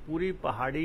पूरी पहाड़ी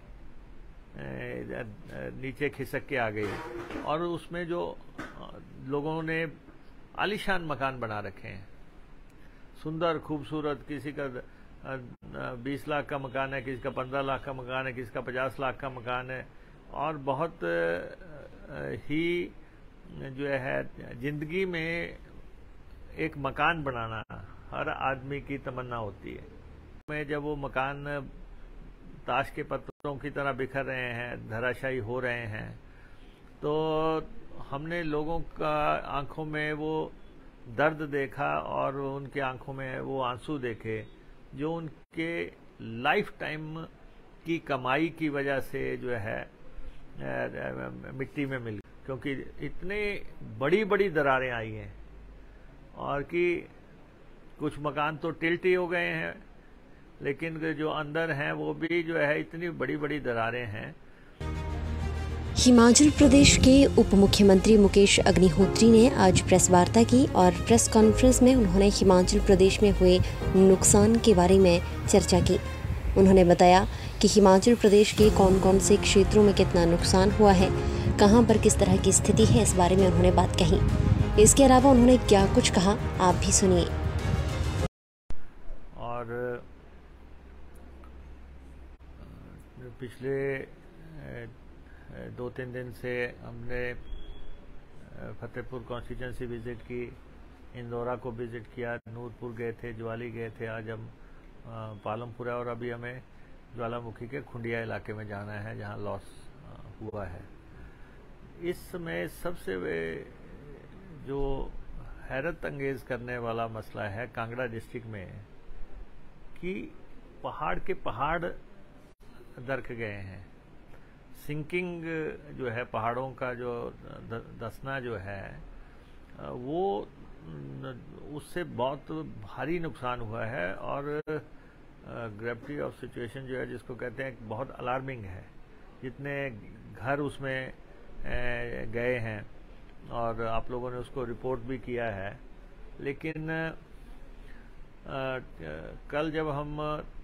नीचे खिसक के आ गई और उसमें जो लोगों ने आलीशान मकान बना रखे हैं, सुंदर खूबसूरत। किसी का 20 लाख का मकान है, किसी का 15 लाख का मकान है, किसी का 50 लाख का मकान है। और बहुत ही जो है जिंदगी में एक मकान बनाना हर आदमी की तमन्ना होती है। में जब वो मकान ताश के पत्तों की तरह बिखर रहे हैं, धराशायी हो रहे हैं, तो हमने लोगों का आंखों में वो दर्द देखा और उनके आंखों में वो आंसू देखे जो उनके लाइफ टाइम की कमाई की वजह से जो है मिट्टी में मिल गई, क्योंकि इतने बड़ी बड़ी दरारें आई हैं और कि कुछ मकान तो टिल्ट ही हो गए हैं, लेकिन जो अंदर हैं वो भी जो है इतनी बड़ी बड़ी दरारें हैं। हिमाचल प्रदेश के उप मुख्यमंत्री मुकेश अग्निहोत्री ने आज प्रेस वार्ता की और प्रेस कॉन्फ्रेंस में उन्होंने हिमाचल प्रदेश में हुए नुकसान के बारे में चर्चा की। उन्होंने बताया कि हिमाचल प्रदेश के कौन कौन से क्षेत्रों में कितना नुकसान हुआ है, कहां पर किस तरह की स्थिति है, इस बारे में उन्होंने बात कही। इसके अलावा उन्होंने क्या कुछ कहा, आप भी सुनिए। और पिछले 2-3 दिन से हमने फतेहपुर कॉन्स्टिट्यूंसी विजिट की, इंदौरा को विजिट किया, नूरपुर गए थे, ज्वाली गए थे, आज हम पालमपुरा और अभी हमें ज्वालामुखी के खुंडिया इलाके में जाना है जहां लॉस हुआ है। इसमें सबसे जो हैरत अंगेज करने वाला मसला है कांगड़ा डिस्ट्रिक्ट में कि पहाड़ के पहाड़ दरक गए हैं। सिंकिंग जो है पहाड़ों का जो धंसना जो है वो उससे बहुत भारी नुकसान हुआ है और ग्रेविटी ऑफ सिचुएशन जो है जिसको कहते हैं बहुत अलार्मिंग है। जितने घर उसमें गए हैं और आप लोगों ने उसको रिपोर्ट भी किया है, लेकिन कल जब हम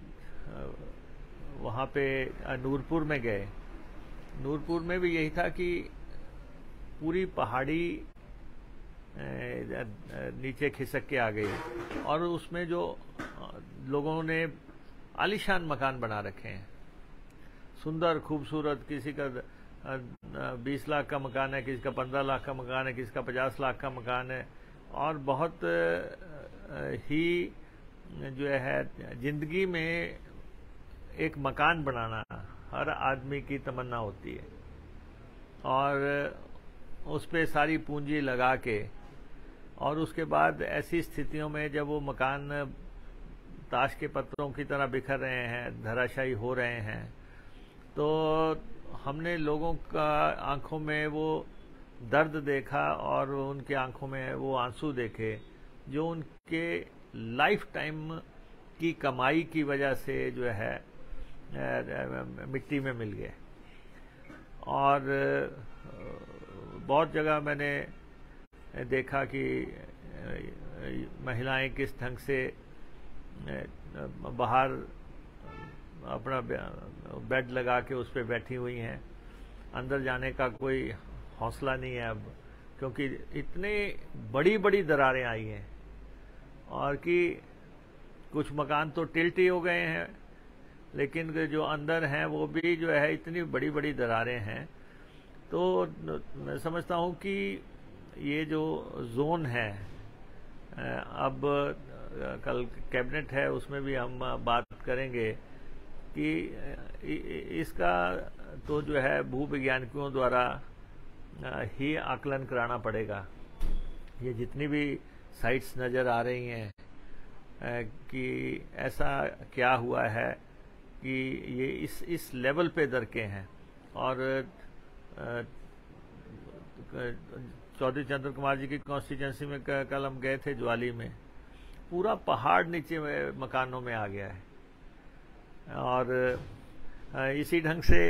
वहाँ पे नूरपुर में गए, नूरपुर में भी यही था कि पूरी पहाड़ी नीचे खिसक के आ गई और उसमें जो लोगों ने आलीशान मकान बना रखे हैं, सुंदर खूबसूरत। किसी का 20 लाख का मकान है, किसी का 15 लाख का मकान है, किसी का 50 लाख का मकान है। और बहुत ही जो है जिंदगी में एक मकान बनाना हर आदमी की तमन्ना होती है और उस पे सारी पूंजी लगा के और उसके बाद ऐसी स्थितियों में जब वो मकान ताश के पत्तों की तरह बिखर रहे हैं, धराशायी हो रहे हैं, तो हमने लोगों का आंखों में वो दर्द देखा और उनके आंखों में वो आंसू देखे जो उनके लाइफ टाइम की कमाई की वजह से जो है मिट्टी में मिल गए। और बहुत जगह मैंने देखा कि महिलाएं किस ढंग से बाहर अपना बेड लगा के उस पर बैठी हुई हैं, अंदर जाने का कोई हौसला नहीं है अब, क्योंकि इतने बड़ी बड़ी दरारें आई हैं और कि कुछ मकान तो टिल्ट ही हो गए हैं, लेकिन जो अंदर हैं वो भी जो है इतनी बड़ी बड़ी दरारें हैं। तो मैं समझता हूँ कि ये जो जोन है, अब कल कैबिनेट है उसमें भी हम बात करेंगे कि इसका तो जो है भूवैज्ञानिकों द्वारा ही आकलन कराना पड़ेगा। ये जितनी भी साइट्स नज़र आ रही हैं कि ऐसा क्या हुआ है कि ये इस लेवल पे दरके हैं। और चौधरी चंद्र कुमार जी की कॉन्स्टिट्यूंसी में कल हम गए थे ज्वाली में, पूरा पहाड़ नीचे मकानों में आ गया है। और इसी ढंग से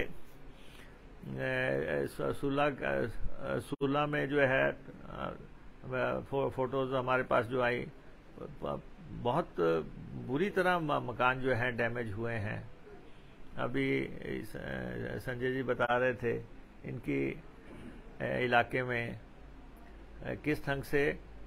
सूला में जो है फोटोज हमारे पास जो आई, बहुत बुरी तरह मकान जो है डैमेज हुए हैं अभी संजय जी बता रहे थे, इनकी इलाके में किस ढंग से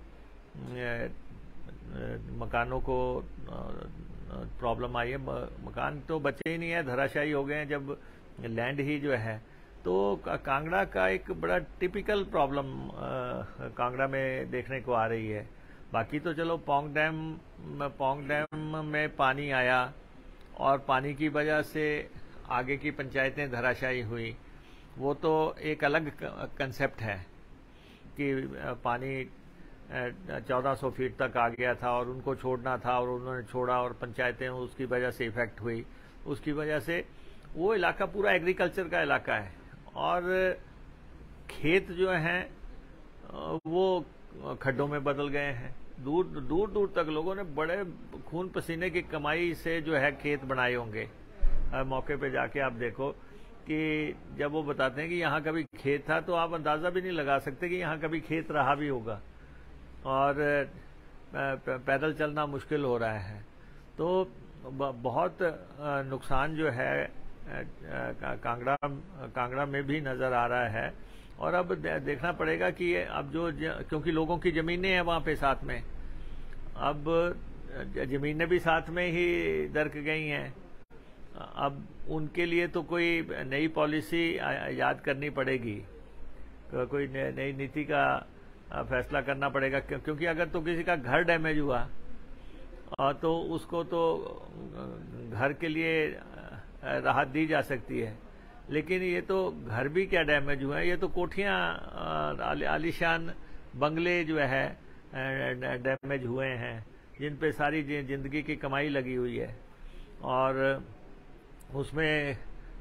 मकानों को प्रॉब्लम आई है। मकान तो बचे ही नहीं है, धराशायी हो गए हैं जब लैंड ही जो है। तो कांगड़ा का एक बड़ा टिपिकल प्रॉब्लम कांगड़ा में देखने को आ रही है। बाकी तो चलो पोंग डैम में पानी आया और पानी की वजह से आगे की पंचायतें धराशायी हुई, वो तो एक अलग कंसेप्ट है कि पानी 1400 फीट तक आ गया था और उनको छोड़ना था और उन्होंने छोड़ा और पंचायतें उसकी वजह से इफेक्ट हुई। उसकी वजह से वो इलाका पूरा एग्रीकल्चर का इलाका है और खेत जो हैं वो खड्डों में बदल गए हैं। दूर दूर तक लोगों ने बड़े खून पसीने की कमाई से जो है खेत बनाए होंगे। मौके पे जाके आप देखो कि जब वो बताते हैं कि यहाँ कभी खेत था, तो आप अंदाजा भी नहीं लगा सकते कि यहाँ कभी खेत रहा भी होगा और पैदल चलना मुश्किल हो रहा है। तो बहुत नुकसान जो है कांगड़ा में भी नजर आ रहा है। और अब देखना पड़ेगा कि अब क्योंकि लोगों की जमीनें हैं वहां पे साथ में, अब जमीनें भी साथ में ही दरक गई हैं। अब उनके लिए तो कोई नई पॉलिसी याद करनी पड़ेगी, कोई नई नीति का फैसला करना पड़ेगा, क्योंकि अगर तो किसी का घर डैमेज हुआ तो उसको तो घर के लिए राहत दी जा सकती है, लेकिन ये तो घर भी क्या डैमेज हुए हैं, ये तो कोठियां आलीशान बंगले जो है डैमेज हुए हैं, जिन पे सारी जिंदगी की कमाई लगी हुई है। और उसमें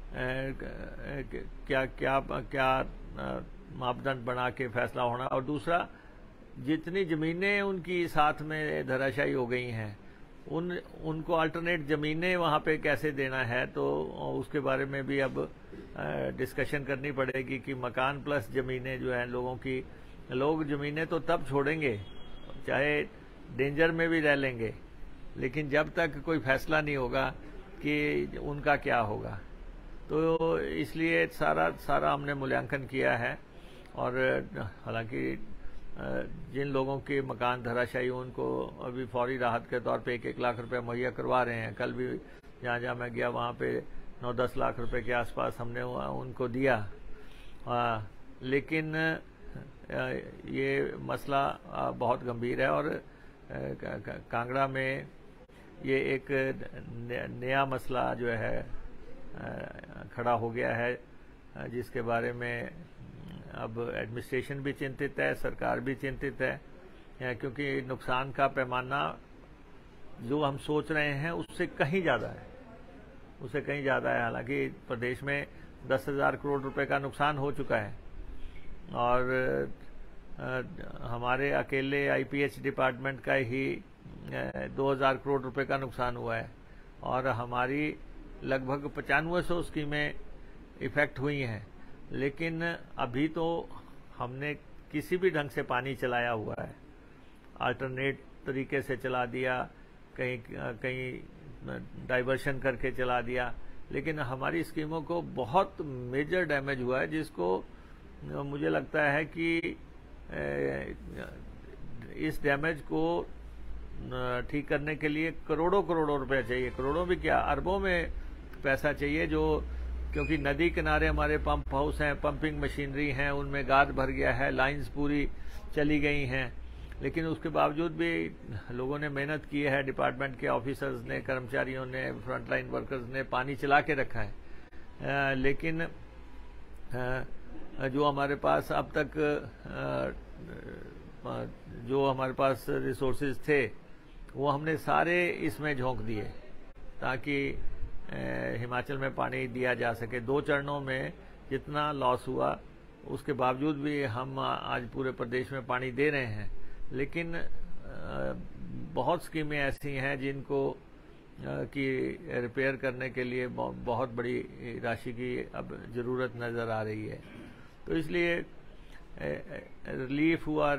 क्या मापदंड बना के फैसला होना। और दूसरा, जितनी जमीनें उनकी साथ में धराशायी हो गई हैं, उनको अल्टरनेट जमीनें वहां पे कैसे देना है, तो उसके बारे में भी अब डिस्कशन करनी पड़ेगी कि मकान प्लस जमीनें जो हैं लोगों की। लोग जमीनें तो तब छोड़ेंगे चाहे डेंजर में भी रह लेंगे, लेकिन जब तक कोई फैसला नहीं होगा कि उनका क्या होगा। तो इसलिए सारा हमने मूल्यांकन किया है। और हालांकि जिन लोगों के मकान धराशायी उनको अभी फौरी राहत के तौर पे 1-1 लाख रुपए मुहैया करवा रहे हैं। कल भी जहाँ मैं गया वहाँ पे 9-10 लाख रुपए के आसपास हमने उनको दिया। लेकिन ये मसला बहुत गंभीर है और कांगड़ा में ये एक नया मसला जो है खड़ा हो गया है, जिसके बारे में अब एडमिनिस्ट्रेशन भी चिंतित है, सरकार भी चिंतित है, क्योंकि नुकसान का पैमाना जो हम सोच रहे हैं उससे कहीं ज़्यादा है। हालांकि प्रदेश में 10,000 करोड़ रुपए का नुकसान हो चुका है और हमारे अकेले आईपीएच डिपार्टमेंट का ही 2,000 करोड़ रुपए का नुकसान हुआ है और हमारी लगभग 9500 स्कीमें इफेक्ट हुई हैं। लेकिन अभी तो हमने किसी भी ढंग से पानी चलाया हुआ है, अल्टरनेट तरीके से चला दिया, कहीं डाइवर्शन करके चला दिया, लेकिन हमारी स्कीमों को बहुत मेजर डैमेज हुआ है, जिसको मुझे लगता है कि इस डैमेज को ठीक करने के लिए करोड़ों रुपए चाहिए, करोड़ों भी क्या, अरबों में पैसा चाहिए। जो क्योंकि नदी किनारे हमारे पंप हाउस हैं, पंपिंग मशीनरी हैं, उनमें गाद भर गया है, लाइंस पूरी चली गई हैं, लेकिन उसके बावजूद भी लोगों ने मेहनत की है, डिपार्टमेंट के ऑफिसर्स ने, कर्मचारियों ने, फ्रंटलाइन वर्कर्स ने पानी चला के रखा है। लेकिन जो हमारे पास अब तक जो हमारे पास रिसोर्सेज थे वो हमने सारे इसमें झोंक दिए ताकि हिमाचल में पानी दिया जा सके। 2 चरणों में जितना लॉस हुआ उसके बावजूद भी हम आज पूरे प्रदेश में पानी दे रहे हैं, लेकिन बहुत स्कीमें ऐसी हैं जिनको की रिपेयर करने के लिए बहुत बड़ी राशि की अब जरूरत नज़र आ रही है। तो इसलिए रिलीफ हुआ,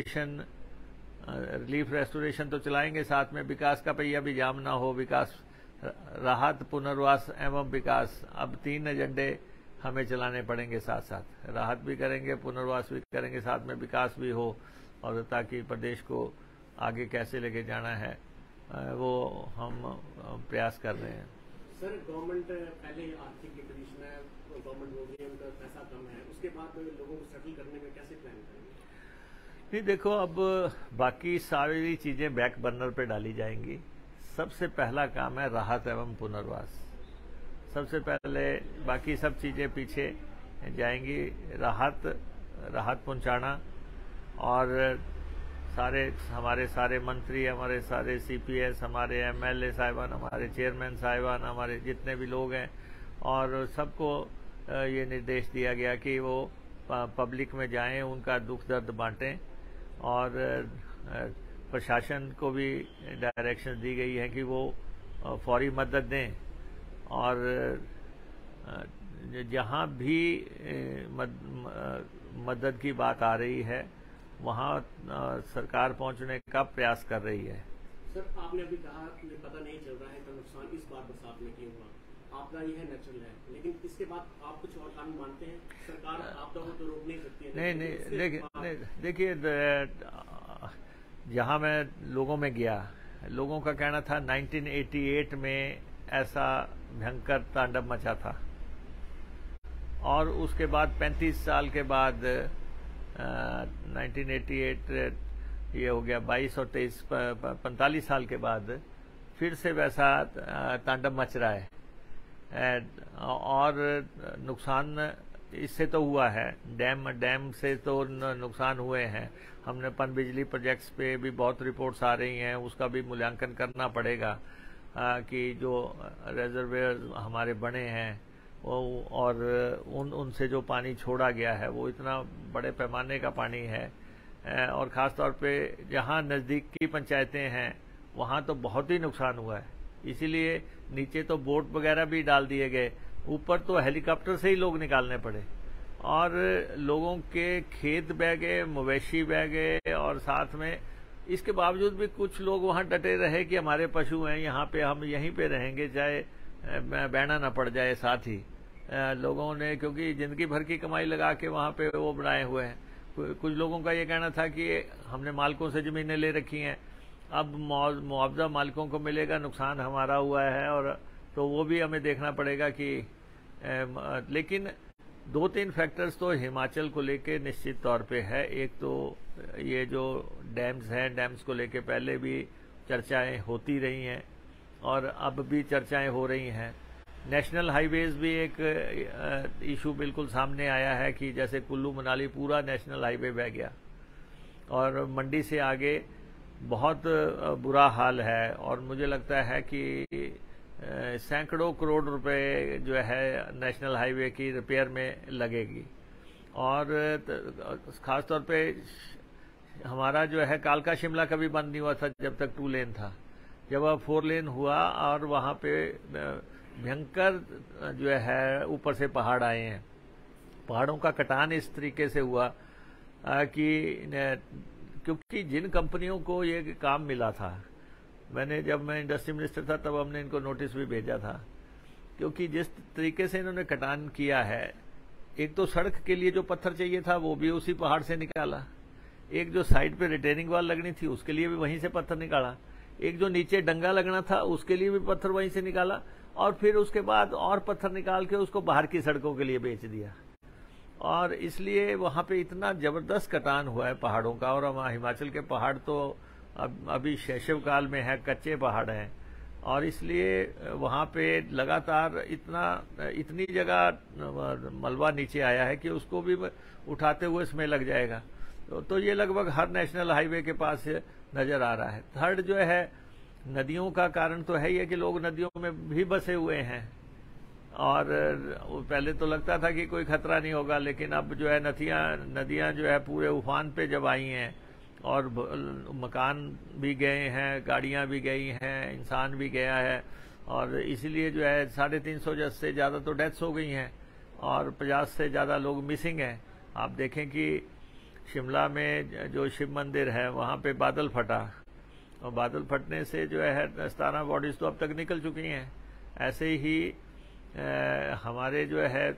रिलीफ रेस्टोरेशन तो चलाएंगे, साथ में विकास का पहिया भी जाम ना हो, विकास राहत, पुनर्वास एवं विकास, अब 3 एजेंडे हमें चलाने पड़ेंगे साथ साथ। राहत भी करेंगे, पुनर्वास भी करेंगे, साथ में विकास भी हो, और ताकि प्रदेश को आगे कैसे लेके जाना है वो हम प्रयास कर रहे हैं। सर, गवर्नमेंट पहले आर्थिक कंडीशन है, गवर्नमेंट बोल रही है उनका पैसा कम है, उसके बाद लोगों को सेटल करने में कैसे प्लान करेंगे? नहीं, देखो, अब बाकी सारी चीजें बैक बर्नर पे डाली जाएंगी। सबसे पहला काम है राहत एवं पुनर्वास। सबसे पहले बाकी सब चीजें पीछे जाएंगी। राहत पहुंचाना, और हमारे सारे मंत्री, हमारे सारे सीपीएस, हमारे एमएलए साहिबान, हमारे चेयरमैन साहिबान, हमारे जितने भी लोग हैं, और सबको ये निर्देश दिया गया कि वो पब्लिक में जाएं, उनका दुख दर्द बांटें, और प्रशासन को भी डायरेक्शन दी गई है कि वो फौरी मदद दें, और जहां भी मदद की बात आ रही है वहां सरकार पहुंचने का प्रयास कर रही है। सर, आपने अभी कहा मुझे पता नहीं चल रहा है कि नुकसान इस बार बरसात में क्यों हुआ। आपदा यह नेचुरल है, लेकिन इसके बाद आप कुछ और कानून मानते हैं? सरकार आपदा को तो रोक नहीं सकती है। नहीं, देखिए, जहां मैं लोगों में गया, लोगों का कहना था 1988 में ऐसा भयंकर तांडव मचा था, और उसके बाद 35 साल के बाद 1988 ये हो गया, 22 और 23 45 साल के बाद फिर से वैसा तांडव मच रहा है, और नुकसान इससे तो हुआ है। डैम से तो नुकसान हुए हैं। हमने पनबिजली प्रोजेक्ट्स पे भी बहुत रिपोर्ट्स आ रही हैं, उसका भी मूल्यांकन करना पड़ेगा कि जो रिजर्वेयर हमारे बने हैं वो, और उनसे जो पानी छोड़ा गया है वो इतना बड़े पैमाने का पानी है, और ख़ास तौर पे जहाँ नज़दीक की पंचायतें हैं वहाँ तो बहुत ही नुकसान हुआ है। इसीलिए नीचे तो बोट वगैरह भी डाल दिए गए, ऊपर तो हेलीकॉप्टर से ही लोग निकालने पड़े, और लोगों के खेत बह गए, मवेशी बह गए, और साथ में इसके बावजूद भी कुछ लोग वहाँ डटे रहे कि हमारे पशु हैं, यहाँ पे हम यहीं पे रहेंगे, चाहे बहना ना पड़ जाए। साथ ही लोगों ने, क्योंकि जिंदगी भर की कमाई लगा के वहाँ पे वो बनाए हुए हैं। कुछ लोगों का ये कहना था कि हमने मालिकों से जमीनें ले रखी हैं, अब मुआवजा मालिकों को मिलेगा, नुकसान हमारा हुआ है, और तो वो भी हमें देखना पड़ेगा कि लेकिन 2-3 फैक्टर्स तो हिमाचल को लेके निश्चित तौर पे है। एक तो ये जो डैम्स हैं, डैम्स को लेके पहले भी चर्चाएं होती रही हैं, और अब भी चर्चाएं हो रही हैं। नेशनल हाईवेज भी एक इशू बिल्कुल सामने आया है कि जैसे कुल्लू मनाली पूरा नेशनल हाईवे बह गया, और मंडी से आगे बहुत बुरा हाल है, और मुझे लगता है कि सैकड़ों करोड़ रुपए जो है नेशनल हाईवे की रिपेयर में लगेगी। और खास तौर पे हमारा जो है कालका शिमला कभी बंद नहीं हुआ था जब तक 2 लेन था। जब अब 4 लेन हुआ, और वहाँ पे भयंकर जो है ऊपर से पहाड़ आए हैं, पहाड़ों का कटान इस तरीके से हुआ कि क्योंकि जिन कंपनियों को ये काम मिला था, जब मैं इंडस्ट्री मिनिस्टर था तब हमने इनको नोटिस भी भेजा था, क्योंकि जिस तरीके से इन्होंने कटान किया है, एक तो सड़क के लिए जो पत्थर चाहिए था वो भी उसी पहाड़ से निकाला, एक जो साइड पे रिटेनिंग वॉल लगनी थी उसके लिए भी वहीं से पत्थर निकाला, एक जो नीचे डंगा लगना था उसके लिए भी पत्थर वहीं से निकाला, और फिर उसके बाद और पत्थर निकाल के उसको बाहर की सड़कों के लिए बेच दिया। और इसलिए वहां पे इतना जबरदस्त कटान हुआ है पहाड़ों का। और हिमाचल के पहाड़ तो अभी शैशव काल में है, कच्चे पहाड़ हैं, और इसलिए वहां पे लगातार इतनी जगह मलबा नीचे आया है कि उसको भी उठाते हुए इसमें लग जाएगा। तो ये लगभग हर नेशनल हाईवे के पास नजर आ रहा है। थर्ड जो है नदियों का कारण तो है ही है कि लोग नदियों में भी बसे हुए हैं, और पहले तो लगता था कि कोई खतरा नहीं होगा, लेकिन अब जो है नदियां जो है पूरे उफान पे जब आई हैं, और मकान भी गए हैं, गाड़ियां भी गई हैं, इंसान भी गया है, और इसीलिए जो है 350 से ज़्यादा तो डेथ्स हो गई हैं, और 50 से ज़्यादा लोग मिसिंग हैं। आप देखें कि शिमला में जो शिव मंदिर है वहाँ पे बादल फटा, और बादल फटने से जो है 17 बॉडीज तो अब तक निकल चुकी हैं। ऐसे ही हमारे जो है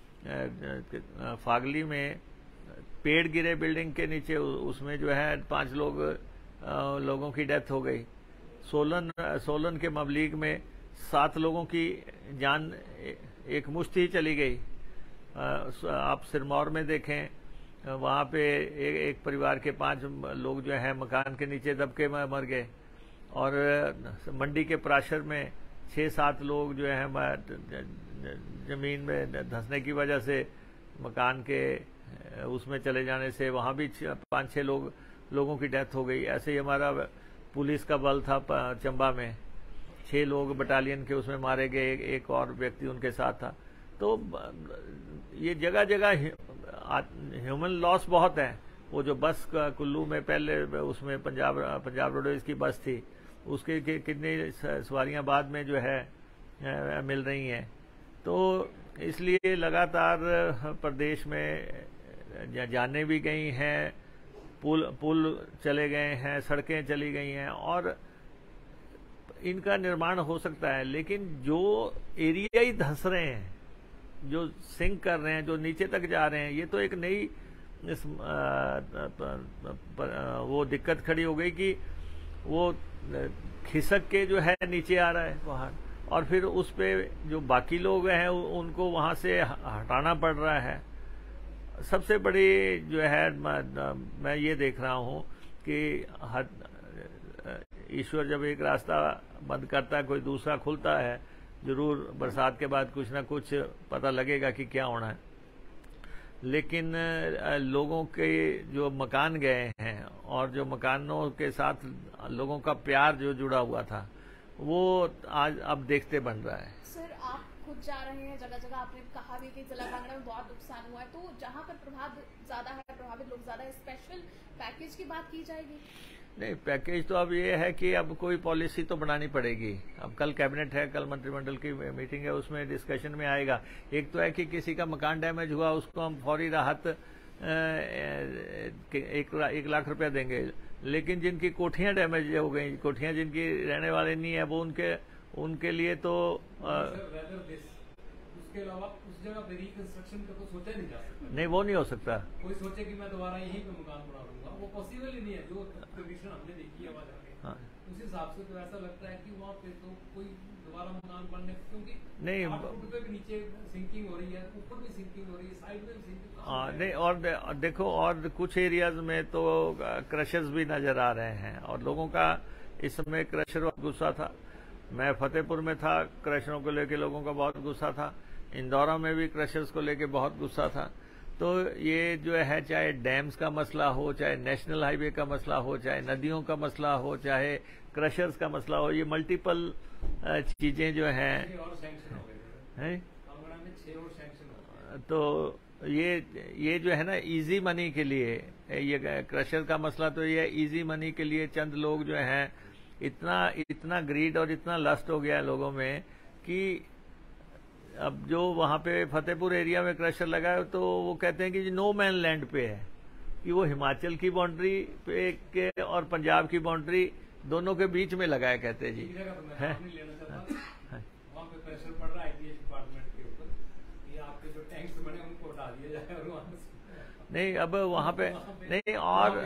फागली में पेड़ गिरे बिल्डिंग के नीचे, उसमें जो है 5 लोगों की डेथ हो गई। सोलन के मबलीग में 7 लोगों की जान एक मुश्त ही चली गई। आप सिरमौर में देखें, वहाँ पे एक परिवार के 5 लोग जो है मकान के नीचे दबके में मर गए। और मंडी के प्राशर में 6-7 लोग जो है जमीन में धंसने की वजह से, मकान के उसमें चले जाने से वहाँ भी 5-6 लोगों की डेथ हो गई। ऐसे ही हमारा पुलिस का बल था चंबा में, 6 लोग बटालियन के उसमें मारे गए, एक और व्यक्ति उनके साथ था। तो ये जगह जगह ह्यूमन लॉस बहुत है। वो जो बस कुल्लू में पहले उसमें पंजाब रोडवेज की बस थी, उसके कितनी सवारियां बाद में जो है मिल रही हैं। तो इसलिए लगातार प्रदेश में जाने भी गई हैं, पुल चले गए हैं, सड़कें चली गई हैं और इनका निर्माण हो सकता है। लेकिन जो एरिया ही धंस रहे हैं, जो सिंक कर रहे हैं, जो नीचे तक जा रहे हैं, ये तो एक नई वो दिक्कत खड़ी हो गई कि वो खिसक के जो है नीचे आ रहा है बाहर, और फिर उस पे जो बाकी लोग हैं उनको वहां से हटाना पड़ रहा है। सबसे बड़ी जो है मैं ये देख रहा हूँ कि ईश्वर जब एक रास्ता बंद करता है, कोई दूसरा खुलता है। जरूर बरसात के बाद कुछ ना कुछ पता लगेगा कि क्या होना है। लेकिन लोगों के जो मकान गए हैं और जो मकानों के साथ लोगों का प्यार जो जुड़ा हुआ था, वो आज अब देखते बन रहा है। सर, आप खुद जा रहे हैं जगह जगह, आपने कहा भी कि जिला कांगड़ा में बहुत नुकसान हुआ है, तो जहां पर प्रभावित लोग ज्यादा है, स्पेशल पैकेज की बात की जाएगी? नहीं, पैकेज तो अब ये है कि अब कोई पॉलिसी तो बनानी पड़ेगी। अब कल कैबिनेट है, कल मंत्रिमंडल की मीटिंग है, उसमें डिस्कशन में आएगा। एक तो है कि किसी का मकान डैमेज हुआ, उसको हम फौरी राहत 1 लाख रुपया देंगे। लेकिन जिनकी कोठियां डैमेज हो गई, कोठियां जिनकी रहने वाले नहीं है, वो उनके लिए तो उसके अलावा उस जगह पे रिकंस्ट्रक्शन का तो सोचा नहीं जा सकता। नहीं, वो नहीं हो सकता। कोई सोचे कि मैं दोबारा यहीं पे मकान बना लूंगा, वो पॉसिबल ही नहीं है। जो कंडीशन हमने देखी है वहाँ जाके, हाँ। उस हिसाब से तो ऐसा लगता है कि वहाँ पे तो कोई दोबारा मकान बनने, क्योंकि नहीं, पे भी नीचे सिंकिंग हो रही है, ऊपर भी सिंकिंग हो रही है, साइड में भी सिंकिंग। हाँ, नहीं, और देखो, और कुछ एरियाज में तो क्रशर्स भी नजर आ रहे हैं और लोगों का इस समय क्रशर गुस्सा था। मैं फतेहपुर में था, क्रशरों को लेके लोगों का बहुत गुस्सा था। इंदौरा में भी क्रशर्स को लेके बहुत गुस्सा था। तो ये जो है, चाहे डैम्स का मसला हो, चाहे नेशनल हाईवे का मसला हो, चाहे नदियों का मसला हो, चाहे क्रशर्स का मसला हो, ये मल्टीपल चीजें जो हैं, और सैंक्शन हो गए हैं, कांगड़ा में 6 और सैंक्शन हो गए। तो ये जो है ना, इजी मनी के लिए, ये क्रशर का मसला तो ये इजी मनी के लिए चंद लोग जो हैं, इतना ग्रीड और इतना लस्ट हो गया है लोगों में कि अब जो वहां पे फतेहपुर एरिया में क्रशर लगा है, तो वो कहते हैं कि नो मैन लैंड पे है, कि वो हिमाचल की बाउंड्री पे के और पंजाब की बाउंड्री दोनों के बीच में लगा है, कहते हैं जी। वहाँ पे प्रेशर पड़ रहा है आईपीएच डिपार्टमेंट के ऊपर, ये आपके जो टैंक्स बने उनको हटा दिया जाए और वहाँ नहीं, अब वहाँ पे नहीं,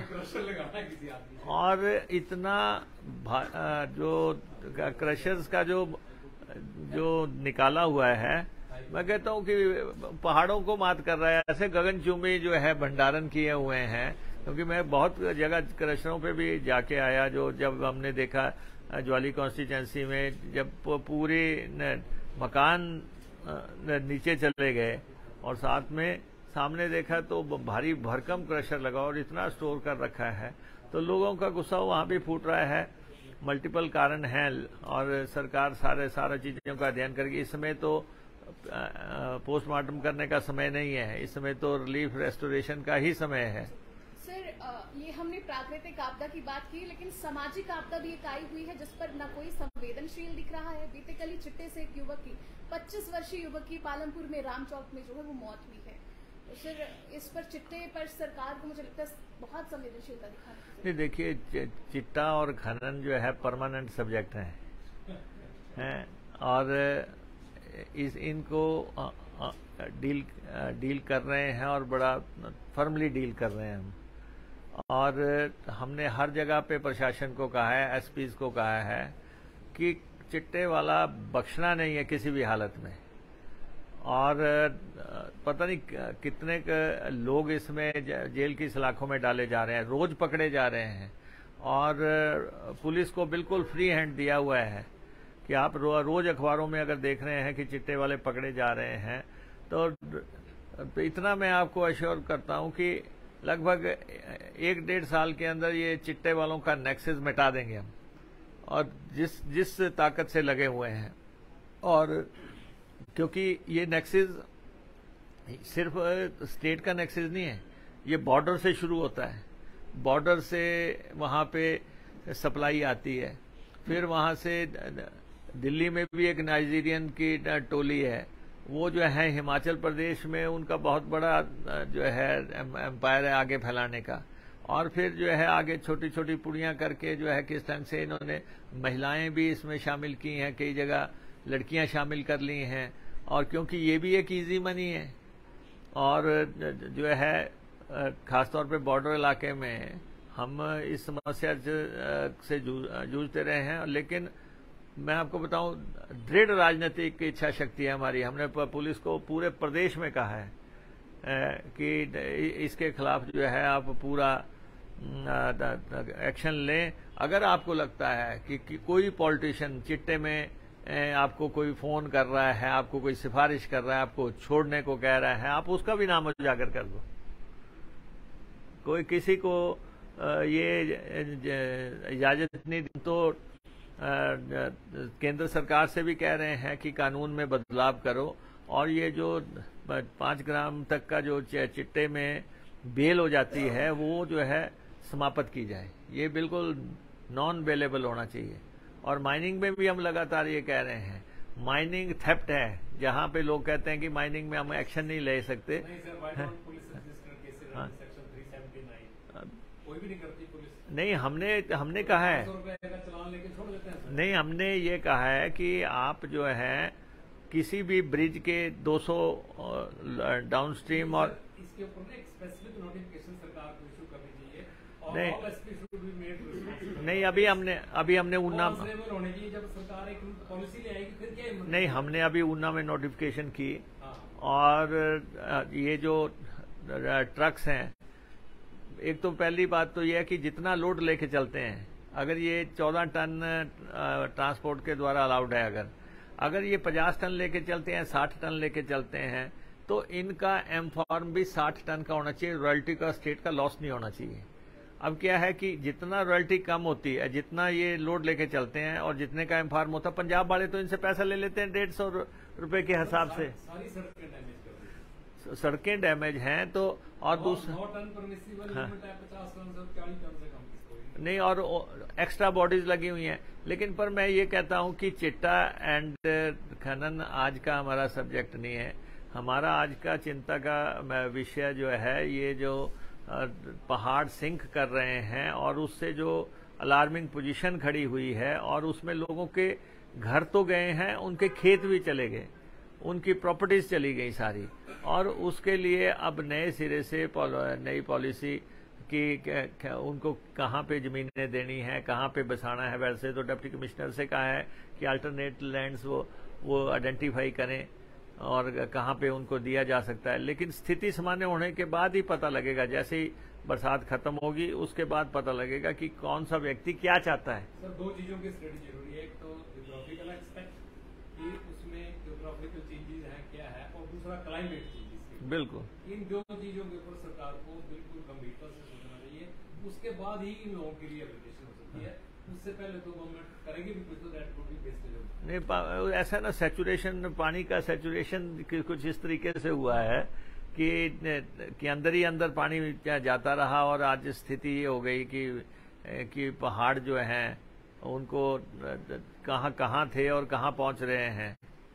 और इतना जो क्रशर्स का जो निकाला हुआ है, मैं कहता हूँ कि पहाड़ों को मात कर रहा है। ऐसे गगनचुंबी जो है भंडारण किए हुए हैं। क्योंकि मैं बहुत जगह क्रशरों पे भी जाके आया, जो जब हमने देखा ज्वाली कॉन्स्टिट्यूंसी में, जब पूरे मकान नीचे चले गए और साथ में सामने देखा तो भारी भरकम क्रशर लगा और इतना स्टोर कर रखा है, तो लोगों का गुस्सा वहां भी फूट रहा है। मल्टीपल कारण हैं और सरकार सारा चीजों का अध्ययन करेगी। इस समय तो पोस्टमार्टम करने का समय नहीं है, इस समय तो रिलीफ रेस्टोरेशन का ही समय है। सर, ये हमने प्राकृतिक आपदा की बात की, लेकिन सामाजिक आपदा भी एक आई हुई है जिस पर न कोई संवेदनशील दिख रहा है। बीते कल चिट्टे से एक युवक की 25 वर्षीय युवक की पालमपुर में राम चौक में जो है वो मौत हुई है। सर इस पर चिट्टे पर सरकार को मुझे लगता है बहुत संवेदनशीलता दिखानी चाहिए। नहीं देखिए, चिट्टा और खनन जो है परमानेंट सब्जेक्ट हैं और इनको डील कर रहे हैं और बड़ा फर्मली डील कर रहे हैं हम। और हमने हर जगह पे प्रशासन को कहा है, एसपीज को कहा है कि चिट्टे वाला बख्शना नहीं है किसी भी हालत में। और पता नहीं कितने लोग इसमें जेल की सलाखों में डाले जा रहे हैं, रोज पकड़े जा रहे हैं। और पुलिस को बिल्कुल फ्री हैंड दिया हुआ है कि आप रोज अखबारों में अगर देख रहे हैं कि चिट्टे वाले पकड़े जा रहे हैं, तो इतना मैं आपको अश्योर करता हूं कि लगभग 1-1.5 साल के अंदर ये चिट्टे वालों का नेक्सस मिटा देंगे हम, और जिस ताकत से लगे हुए हैं। और क्योंकि ये नेक्सस सिर्फ स्टेट का नेक्सस नहीं है, ये बॉर्डर से शुरू होता है। बॉर्डर से वहां पे सप्लाई आती है, फिर वहां से दिल्ली में भी एक नाइजीरियन की टोली है, वो जो है हिमाचल प्रदेश में उनका बहुत बड़ा जो है एम्पायर है आगे फैलाने का। और फिर जो है आगे छोटी छोटी पुड़ियां करके जो है किस ढंग से इन्होंने महिलाएं भी इसमें शामिल की हैं, कई जगह लड़कियां शामिल कर ली हैं। और क्योंकि ये भी एक इजी मनी है, और जो है खासतौर पे बॉर्डर इलाके में हम इस समस्या से जूझते रहे हैं। लेकिन मैं आपको बताऊं, दृढ़ राजनीतिक इच्छा शक्ति है हमारी। हमने पुलिस को पूरे प्रदेश में कहा है कि इसके खिलाफ जो है आप पूरा एक्शन लें। अगर आपको लगता है कि कोई पॉलिटिशियन चिट्टे में आपको कोई फोन कर रहा है, आपको कोई सिफारिश कर रहा है, आपको छोड़ने को कह रहा है, आप उसका भी नाम उजागर कर दो। कोई किसी को ये इजाजत नहीं दी, तो केंद्र सरकार से भी कह रहे हैं कि कानून में बदलाव करो, और ये जो 5 ग्राम तक का जो चिट्टे में बेल हो जाती है वो जो है समाप्त की जाए। ये बिल्कुल नॉन बेलेबल होना चाहिए। और माइनिंग में भी हम लगातार ये कह रहे हैं, माइनिंग थेफ्ट है। जहां पे लोग कहते हैं कि माइनिंग में हम एक्शन नहीं ले सकते, कोई भी नहीं करती पुलिस। नहीं, हमने कहा है, नहीं, हमने ये कहा है कि आप जो है किसी भी ब्रिज के 200 डाउनस्ट्रीम और इसके ऊपर एक स्पेसिफिक नोटिफिकेशन सरकार को इशू करनी चाहिए। और नहीं, अभी हमने ऊना होने की, जब सरकार एक पॉलिसी ले आएगी फिर क्या नहीं, हमने अभी ऊना में नोटिफिकेशन की। और ये जो ट्रक्स हैं, एक तो पहली बात तो यह है कि जितना लोड लेके चलते हैं, अगर ये 14 टन ट्रांसपोर्ट के द्वारा अलाउड है, अगर ये 50 टन लेके चलते हैं, 60 टन लेके चलते हैं, तो इनका एम-फॉर्म भी 60 टन का होना चाहिए। रॉयल्टी का स्टेट का लॉस नहीं होना चाहिए। अब क्या है कि जितना रॉयल्टी कम होती है, जितना ये लोड लेके चलते हैं और जितने का एम-फॉर्म होता है, पंजाब वाले तो इनसे पैसा ले लेते हैं 150 रुपए के हिसाब से। सारी सड़कें डैमेज हैं तो, और दूसरा नहीं, और एक्स्ट्रा बॉडीज लगी हुई हैं। लेकिन पर मैं ये कहता हूं कि चिट्टा एंड खनन आज का हमारा सब्जेक्ट नहीं है। हमारा आज का चिंता का विषय जो है, ये जो पहाड़ सिंक कर रहे हैं और उससे जो अलार्मिंग पोजीशन खड़ी हुई है, और उसमें लोगों के घर तो गए हैं, उनके खेत भी चले गए, उनकी प्रॉपर्टीज चली गई सारी। और उसके लिए अब नए सिरे से नई पॉलिसी कि उनको कहाँ पे जमीनें देनी है, कहाँ पे बसाना है। वैसे तो डिप्टी कमिश्नर से कहा है कि अल्टरनेट लैंड्स वो आइडेंटिफाई करें और कहाँ पे उनको दिया जा सकता है। लेकिन स्थिति सामान्य होने के बाद ही पता लगेगा, जैसे ही बरसात खत्म होगी उसके बाद पता लगेगा कि कौन सा व्यक्ति क्या चाहता है। सर, 2 चीजों की स्टडी जरूरी है। एक तो जियोग्राफिकल एस्पेक्ट कि उसमें जियोग्राफिकल चेंजेस हैं क्या है, और दूसरा क्लाइमेट चेंजेस। बिल्कुल, इन 2 चीजों के ऊपर सरकार को बिल्कुल गंभीरता से सोचना चाहिए। उसके बाद ही इन लोगों की रिहेबिलिटेशन हो सकती है। उससे पहले तो गवर्नमेंट करेगी भी कुछ, तो दैट वुड बी वेस्टेज। नहीं, ऐसा ना, सैचुरेशन, पानी का सैचुरेशन कुछ इस तरीके से हुआ है कि अंदर ही अंदर पानी जाता रहा, और आज स्थिति ये हो गई कि पहाड़ जो हैं उनको कहाँ थे और कहाँ पहुंच रहे हैं।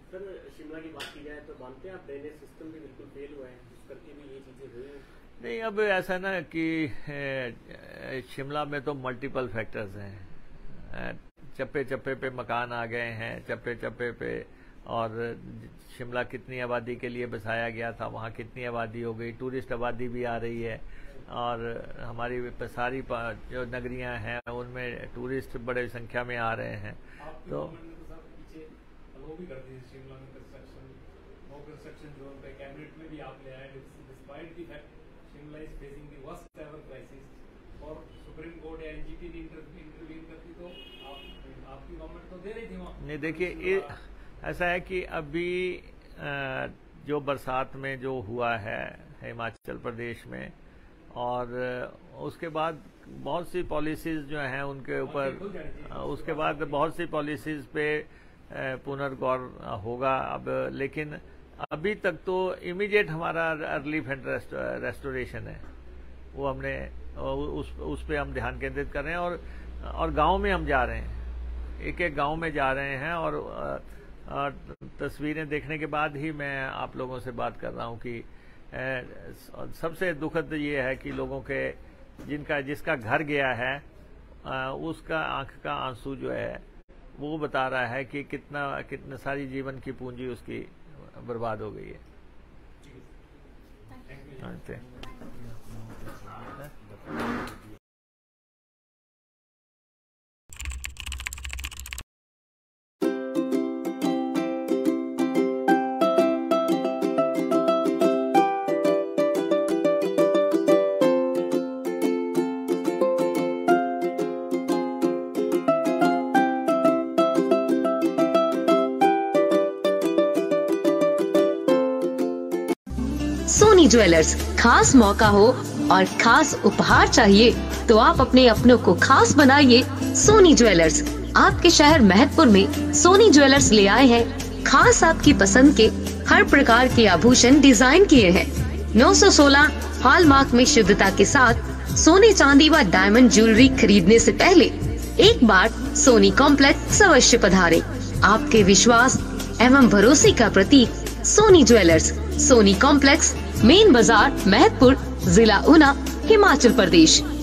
सर शिमला की बात की जाए तो मानते हैं आप ड्रेनेज सिस्टम भी बिल्कुल फेल हुआ है, जिस करके भी ये चीजें हुई हैं? नहीं, अब ऐसा ना कि शिमला में तो मल्टीपल फैक्टर्स हैं। चप्पे चप्पे पे मकान आ गए हैं, चप्पे चप्पे पे, और शिमला कितनी आबादी के लिए बसाया गया था, वहाँ कितनी आबादी हो गई, टूरिस्ट आबादी भी आ रही है, और हमारी सारी जो नगरियाँ हैं उनमें टूरिस्ट बड़े संख्या में आ रहे हैं। तो वो भी करती है शिमला में कंस्ट्रक्शन जोन पे कैबिनेट में भी आप ले आए, despite the fact Shimla is facing the worst ever crisis, और सुप्रीम कोर्ट या एनजीटी ने इंटरवीन करती तो आपकी गवर्नमेंट तो दे रही थी वहाँ। नहीं, देखिए ऐसा है कि अभी जो बरसात में जो हुआ है हिमाचल प्रदेश में, और उसके बाद बहुत सी पॉलिसीज जो हैं उनके ऊपर, उसके बाद बहुत सी पॉलिसीज पे पुनर्गौर होगा अब। लेकिन अभी तक तो इमीडिएट हमारा रिलीफ एंड रेस्टोरेशन है, वो हमने उस पे हम ध्यान केंद्रित कर रहे हैं, और गांव में हम जा रहे हैं, एक एक गांव में जा रहे हैं, और तस्वीरें देखने के बाद ही मैं आप लोगों से बात कर रहा हूं कि सबसे दुखद ये है कि लोगों के जिसका घर गया है उसका आंख का आंसू जो है वो बता रहा है कि कितना सारी जीवन की पूंजी उसकी बर्बाद हो गई है। सोनी ज्वेलर्स, खास मौका हो और खास उपहार चाहिए तो आप अपने अपनों को खास बनाइए। सोनी ज्वेलर्स आपके शहर महतपुर में सोनी ज्वेलर्स ले आए हैं खास आपकी पसंद के हर प्रकार के आभूषण डिजाइन किए हैं। 916 हॉलमार्क में शुद्धता के साथ सोने चांदी व डायमंड ज्वेलरी खरीदने से पहले एक बार सोनी कॉम्प्लेक्स अवश्य पधारें। आपके विश्वास एवं भरोसे का प्रतीक Soni jewellers, Soni complex, main बाजार, महतपुर, जिला ऊना, हिमाचल प्रदेश।